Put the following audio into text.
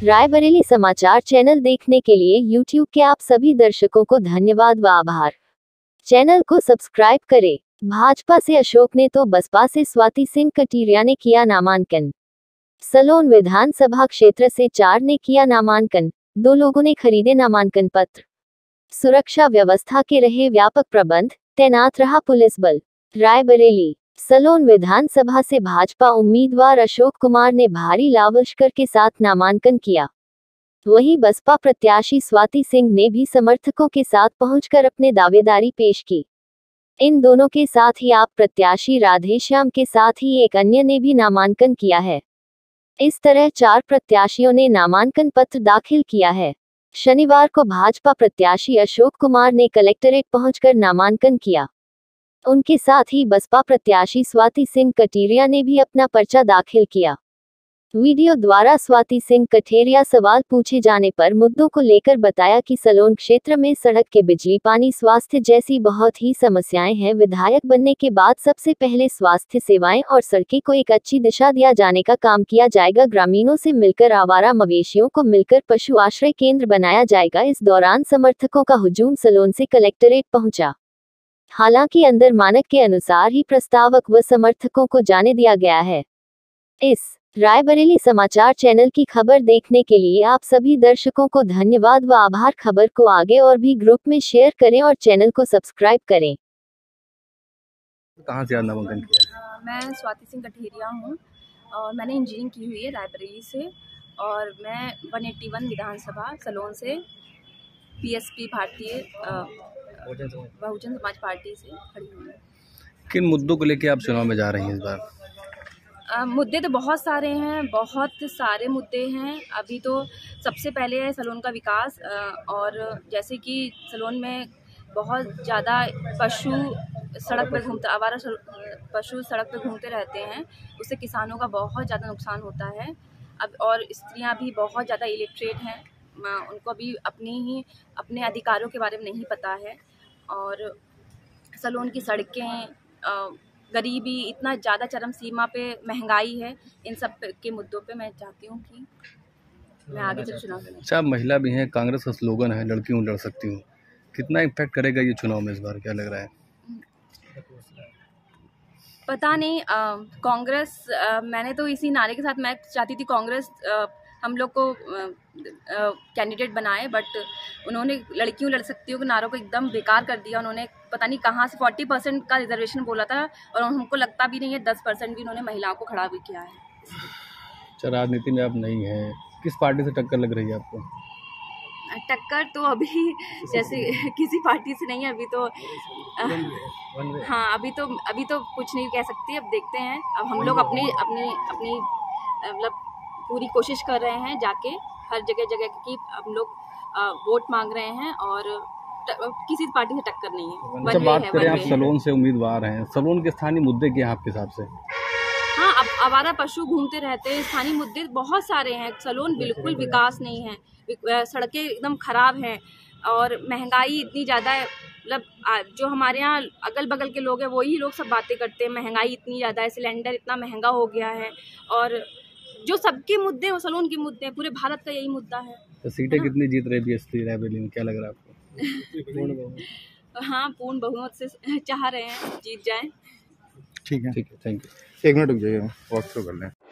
रायबरेली समाचार चैनल देखने के लिए YouTube के आप सभी दर्शकों को धन्यवाद व आभार। चैनल को सब्सक्राइब करें। भाजपा से अशोक ने तो बसपा से स्वाति सिंह कटीरिया ने किया नामांकन। सलोन विधानसभा क्षेत्र से 4 ने किया नामांकन, 2 लोगों ने खरीदे नामांकन पत्र। सुरक्षा व्यवस्था के रहे व्यापक प्रबंध, तैनात रहा पुलिस बल। रायबरेली सलोन विधानसभा से भाजपा उम्मीदवार अशोक कुमार ने भारी लावलश्कर के साथ नामांकन किया। वहीं बसपा प्रत्याशी स्वाति सिंह ने भी समर्थकों के साथ पहुंचकर अपने दावेदारी पेश की। इन दोनों के साथ ही आप प्रत्याशी राधेश्याम के साथ ही एक अन्य ने भी नामांकन किया है। इस तरह 4 प्रत्याशियों ने नामांकन पत्र दाखिल किया है। शनिवार को भाजपा प्रत्याशी अशोक कुमार ने कलेक्ट्रेट पहुंचकर नामांकन किया। उनके साथ ही बसपा प्रत्याशी स्वाति सिंह कटीरिया ने भी अपना पर्चा दाखिल किया। वीडियो द्वारा स्वाति सिंह कठेरिया सवाल पूछे जाने पर मुद्दों को लेकर बताया कि सलोन क्षेत्र में सड़क के बिजली पानी स्वास्थ्य जैसी बहुत ही समस्याएं हैं। विधायक बनने के बाद सबसे पहले स्वास्थ्य सेवाएं और सड़कें को एक अच्छी दिशा दिया जाने का काम किया जाएगा। ग्रामीणों से मिलकर आवारा मवेशियों को मिलकर पशु आश्रय केंद्र बनाया जाएगा। इस दौरान समर्थकों का हुजूम सलोन से कलेक्ट्रेट पहुंचा। हालांकि अंदर मानक के अनुसार ही प्रस्तावक व समर्थकों को जाने दिया गया है। इस रायबरेली समाचार चैनल की खबर देखने के लिए आप सभी दर्शकों को धन्यवाद व आभार। खबर को आगे और भी ग्रुप में शेयर करें और चैनल को सब्सक्राइब करें। कहाँ से नामांकन किया? मैं स्वाति सिंह कठेरिया हूँ और मैंने इंजीनियरिंग की हुई है रायबरेली से और मैं 181 विधानसभा सलोन से पीएसपी भारतीय बहुजन समाज पार्टी से खड़ी हुई है। किन मुद्दों को लेकर आप चुनाव में जा रही हैं इस बार? मुद्दे तो बहुत सारे हैं, बहुत सारे मुद्दे हैं। अभी तो सबसे पहले है सलोन का विकास और जैसे कि सलोन में बहुत ज़्यादा पशु सड़क पर घूमते आवारा पशु सड़क पर घूमते रहते हैं, उससे किसानों का बहुत ज़्यादा नुकसान होता है। अब और स्त्रियां भी बहुत ज़्यादा इलिटरेट हैं, उनको भी अपने अधिकारों के बारे में नहीं पता है। और सलोन की सड़कें, गरीबी इतना ज़्यादा चरम सीमा पे, महंगाई है, इन सब के मुद्दों पे मैं चाहती हूँ कि मैं आगे चल चुनाव लड़ूं। अच्छा, आप महिला भी हैं, कांग्रेस का स्लोगन है लड़की हूँ लड़ सकती हूँ, कितना इम्पैक्ट करेगा ये चुनाव में इस बार, क्या लग रहा है? पता नहीं। कांग्रेस, मैंने तो इसी नारे के साथ मैं चाहती थी कांग्रेस हम लोग को कैंडिडेट बनाए, बट उन्होंने लड़कियों लड़ सकती हूँ के नारों को एकदम बेकार कर दिया। उन्होंने पता नहीं कहाँ से 40% का रिजर्वेशन बोला था और हमको लगता भी नहीं है 10% भी उन्होंने महिलाओं को खड़ा भी किया है। अच्छा, राजनीति में आप नहीं हैं, किस पार्टी से टक्कर लग रही है आपको? टक्कर तो अभी जैसे किसी पार्टी से नहीं है अभी तो। हाँ, अभी तो कुछ नहीं कह सकती। अब देखते हैं। अब हम लोग अपनी मतलब पूरी कोशिश कर रहे हैं जाके हर जगह की हम लोग वोट मांग रहे हैं और किसी पार्टी से टक्कर नहीं है। जब बात करें, आप सलोन से उम्मीदवार हैं, सलोन के स्थानीय मुद्दे क्या हैं आपके हिसाब से? हाँ, अब आवारा पशु घूमते रहते हैं, स्थानीय मुद्दे बहुत सारे हैं। सलोन बिल्कुल विकास नहीं है, सड़कें एकदम खराब हैं और महंगाई इतनी ज़्यादा है। मतलब जो हमारे यहाँ अगल बगल के लोग हैं वही लोग सब बातें करते हैं, महंगाई इतनी ज़्यादा है, सिलेंडर इतना महंगा हो गया है और जो सबके मुद्दे हैं वो सलोन के मुद्दे हैं, पूरे भारत का यही मुद्दा है। तो सीटें कितनी जीत रही बीएसपी रायबरेली में, क्या लग रहा है आपको? हाँ, पूर्ण बहुमत से चाह रहे हैं जीत जाए। ठीक है, थैंक यू। 1 मिनट रुक जाइए, वॉक थ्रू कर लें।